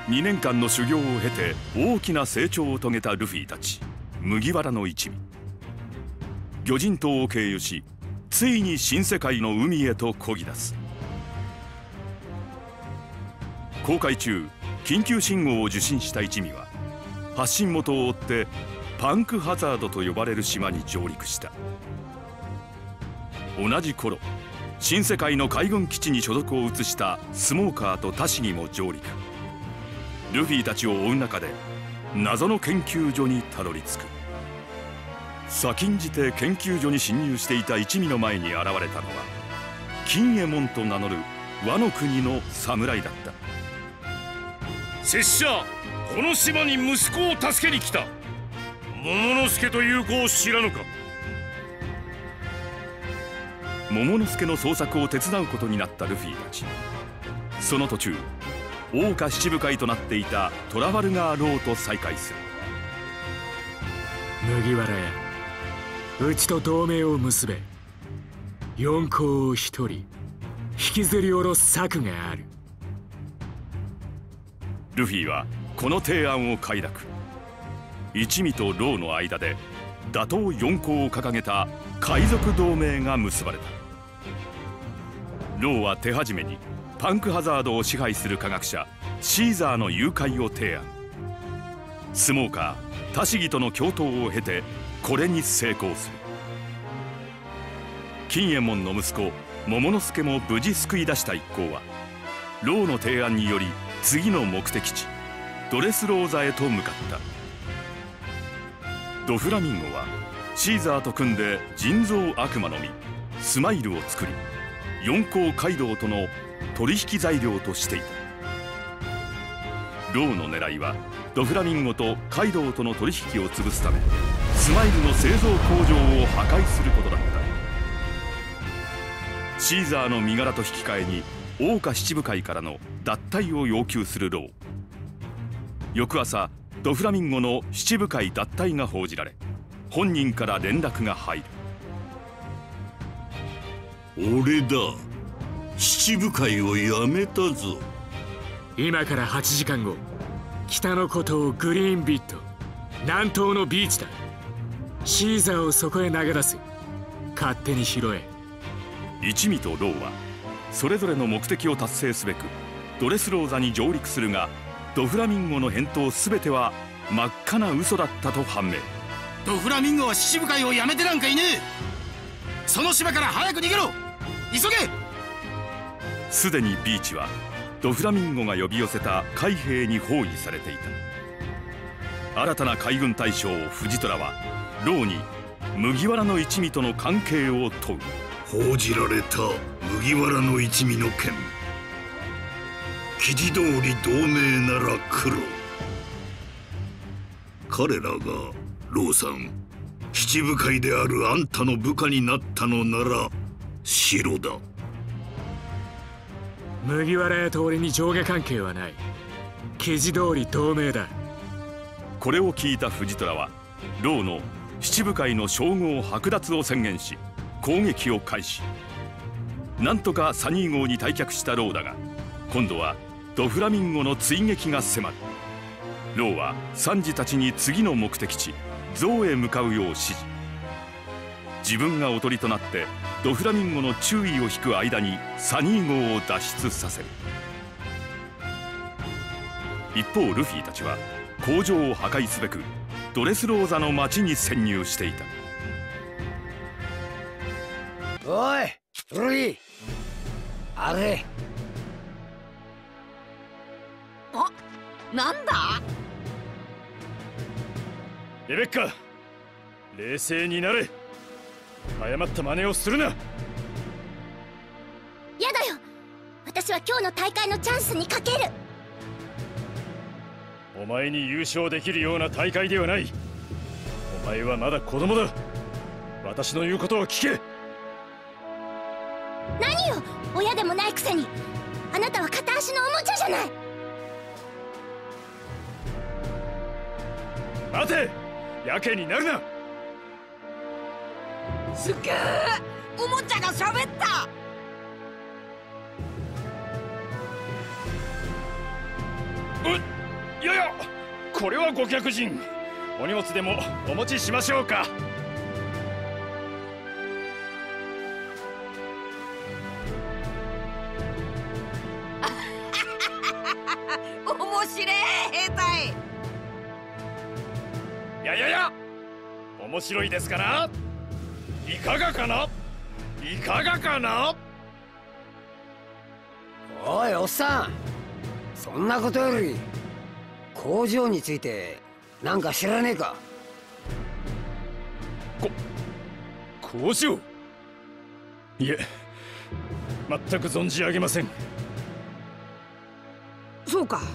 2年間の修行を経て大きな成長を遂げたルフィたち麦わらの一味。魚人島を経由し、ついに新世界の海へと漕ぎ出す。航海中、緊急信号を受信した一味は発信元を追ってパンクハザードと呼ばれる島に上陸した。同じ頃、新世界の海軍基地に所属を移したスモーカーとタシギも上陸。ルフィたちを追う中で謎の研究所にたどり着く。先んじて研究所に侵入していた一味の前に現れたのは金右衛門と名乗る倭の国の侍だった。 拙者、この島に息子を助けに来た。桃之助という子を知らぬか。 桃之助の捜索を手伝うことになったルフィたち。その途中、桜花七部会となっていたトラファルガー・ローと再会する。 麦わらや、うちと同盟を結べ。四皇を一人引きずり下ろす策がある。 ルフィはこの提案を快諾。一味とローの間で打倒四皇を掲げた海賊同盟が結ばれた。ローは手始めにパンクハザードを支配する科学者シーザーの誘拐を提案。スモーカータシギとの共闘を経てこれに成功する。金右衛門の息子桃之助も無事救い出した一行はローの提案により次の目的地ドレスローザへと向かった。ドフラミンゴはシーザーと組んで人造悪魔の実スマイルを作り、四皇カイドウとの取引材料としていた。ローの狙いはドフラミンゴとカイドウとの取引を潰すためスマイルの製造工場を破壊することだった。シーザーの身柄と引き換えに桜花七部会からの脱退を要求するロー。翌朝、ドフラミンゴの七部会脱退が報じられ、本人から連絡が入る。 俺だ、七部会をやめたぞ。 今から8時間後、北の孤島グリーンビット、南東のビーチだ。シーザーをそこへ投げ出す。勝手に拾え。 一味とローはそれぞれの目的を達成すべくドレスローザに上陸するが、ドフラミンゴの返答全ては真っ赤な嘘だったと判明。 ドフラミンゴは七部会をやめてなんかいねえ。その島から早く逃げろ。急げ。 すでにビーチはドフラミンゴが呼び寄せた海兵に包囲されていた。新たな海軍大将藤虎はローに麦わらの一味との関係を問う。 報じられた麦わらの一味の件、記事通り同盟なら黒。彼らがローさん、七部会であるあんたの部下になったのなら白だ。 麦わら屋と俺に上下関係はない。記事通り同盟だ。 これを聞いた藤虎はローの七部会の称号剥奪を宣言し攻撃を開始。なんとかサニー号に退却したローだが、今度はドフラミンゴの追撃が迫る。ローはサンジたちに次の目的地ゾウへ向かうよう指示。自分がおとりとなってドフラミンゴの注意を引く間にサニー号を脱出させる。一方ルフィたちは工場を破壊すべくドレスローザの町に潜入していた。 おいルフィ、あれ。 あ、なんだ。 レベッカ、冷静になれ。誤った真似をするな。 やだよ、私は今日の大会のチャンスにかける。 お前に優勝できるような大会ではない。お前はまだ子供だ。私の言うことを聞け。 何よ、親でもないくせに。あなたは片足のおもちゃじゃない。 待て、やけになるな。 すげえ、おもちゃが喋った。 いやいや、これはご客人。お荷物でもお持ちしましょうか。 面白い兵隊。 いやいやいや、面白いですかな。いかがかな、いかがかな。 おいおっさん、そんなことより工場についてなんか知らねえか。 工場？いえ、全く存じ上げません。 そうか。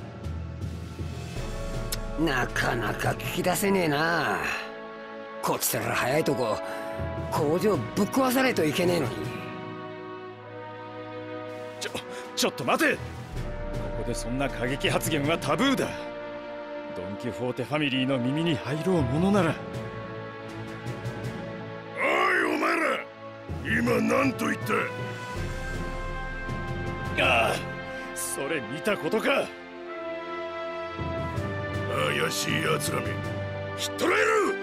なかなか聞き出せねえな。こっちから早いとこ工場ぶっ壊さないといけねえのに。 ちょっと待て。ここでそんな過激発言はタブーだ。ドン・キホーテファミリーの耳に入ろうものなら。 おいお前ら、今何と言った？ ああ、それ見たことか。 怪しい奴らめ、ひっ捕らえる。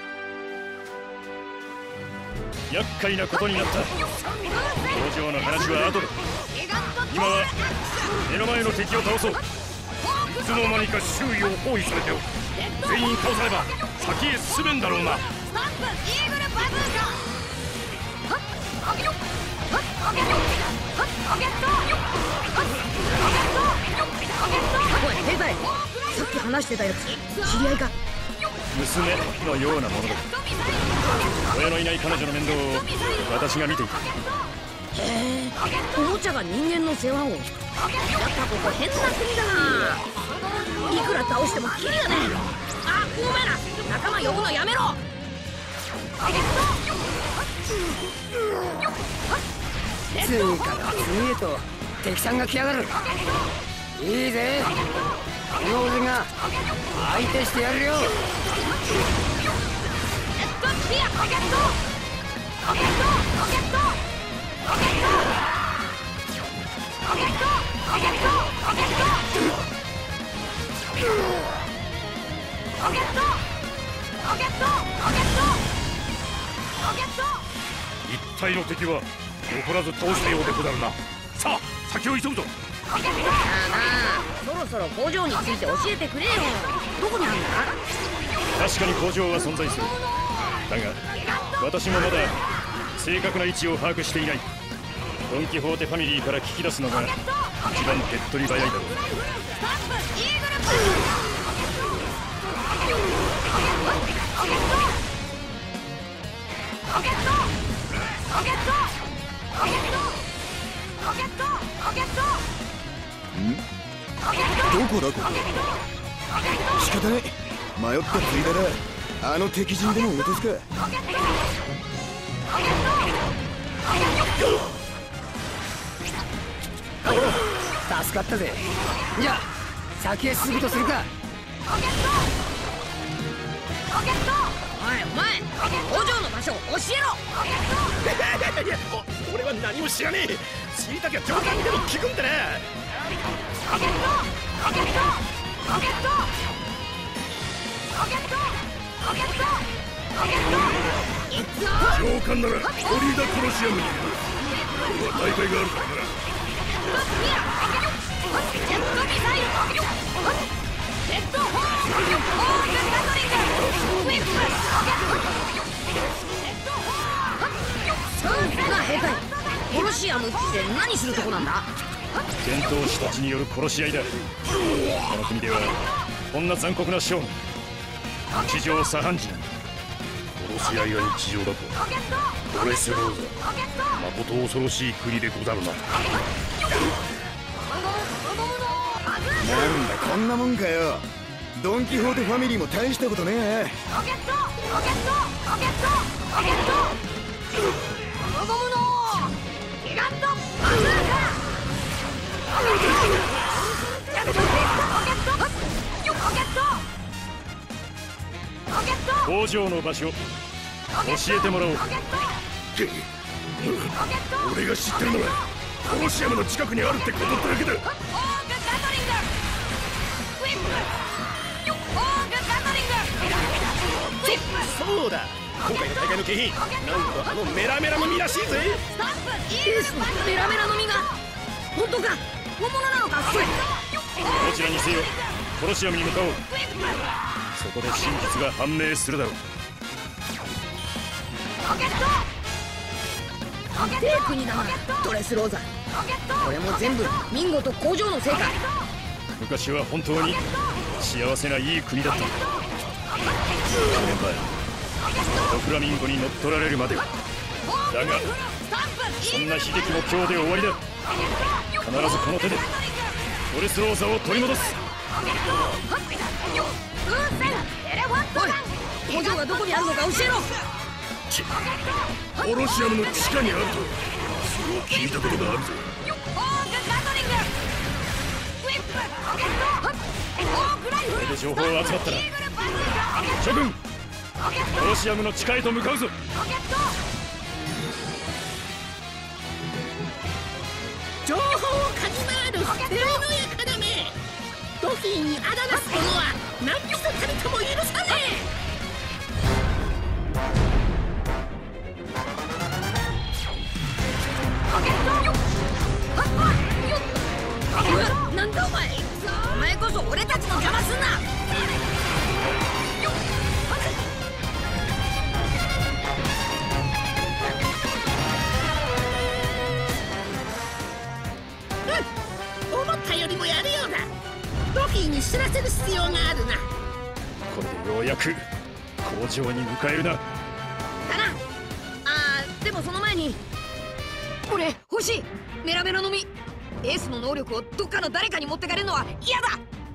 厄介なことになった。工場の話は後だ。今は目の前の敵を倒そう。いつの間にか周囲を包囲されておる。全員倒されば先へ進めんだろうな。 スタンプイーグルバズーカ。おい兵隊、さっき話してたやつ知り合いか。 娘のようなものだ。親のいない彼女の面倒を私が見ていた。 へえ、おもちゃが人間の世話を。やっぱここ変な国だな。いくら倒してもキリがねえ。あ、お前ら仲間呼ぶのやめろ。 次から次へと敵さんが来やがる。いいぜ、この俺が相手してやるよ。 一体の敵は残らず倒したようでござるな。さあ先を急ぐぞ。 なあなあ、そろそろ工場について教えてくれよ。どこにあるんだ。 確かに工場は存在する。だが私もまだ正確な位置を把握していない。ドン・キホーテファミリーから聞き出すのが一番手っ取り早いだろう。 どこだここ。仕方ない、迷ったついでだ。あの敵陣でも落とすか。 助かったぜ。じゃあ先へ進むとするか。 おいお前、工場の場所を教えろ。 いや、俺は何も知らねえ。知りたきゃ上官にでも聞くんだな。 上官ならオリーダ・コロシアムにいる。これは大会があるからな。 ジェットミサイル。レッドホーン。オールガトリング。ウィップ。なあ兵隊、コロシアムって何するとこなんだ。 戦闘士たちによる殺し合いだ。この国ではこんな残酷なショーが日常茶飯事なんだ。 殺し合いが日常だとドレスローザ、まこと恐ろしい国でござるな。 なんだこんなもんかよ。ドン・キホーテファミリーも大したことねえ。 工場の場所教えてもらおう。 俺が知ってるのはコロシアムの近くにあるってことだけだ。 そうだ、今回の大会の景品、なんとあのメラメラの実らしいぜ。 エースのメラメラの実が本当か、本物なのか。それどちらにせよコロシアムに向かおう。そこで真実が判明するだろう。 ひでえ国だな、ドレスローザ。これも全部ミンゴと工場のせいか。 昔は本当に幸せないい国だったんだ。4年前ドフラミンゴに乗っ取られるまでは。だがそんな悲劇も今日で終わりだ。必ずこの手でドレスローザを取り戻す。 おい、工場がどこにあるのか教えろ。 コロシアムの地下にあるとそれを聞いたことがあるぜ。これで情報が集まったら諸君、コロシアムの地下へと向かうぞ。 情報をかき回る手のやからめ。ドフィーにあだなす者は何人たりとも許さねえ。なんだお前、お前こそ俺たちの邪魔すんな。思ったよりもやるようだ。ドフィーに知らせる必要があるな。 これでようやく工場に迎えるな。 だな。でもその前に俺欲しい。メラメラの実。エースの能力をどっかの誰かに持ってかれるのは嫌だ。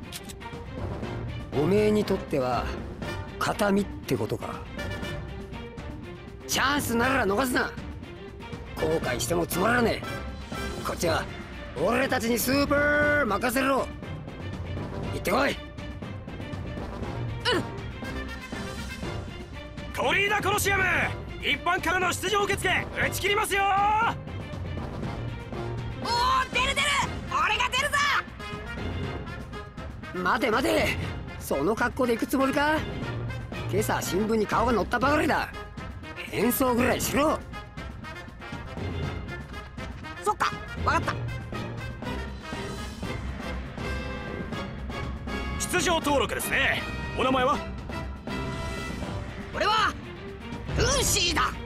おめえにとっては形見ってことか。チャンスなら逃すな。後悔してもつまらねえ。こっちは俺たちにスーパー任せろ。行ってこい。 コリーダコロシアム、一般からの出場受付打ち切りますよ。 おお、出る出る、俺が出るぞ。 待て待て、その格好で行くつもりか。今朝新聞に顔が載ったばかりだ。変装ぐらいしろ。 そっか、分かった。 出場登録ですね。お名前は？ 俺はルーシーだ。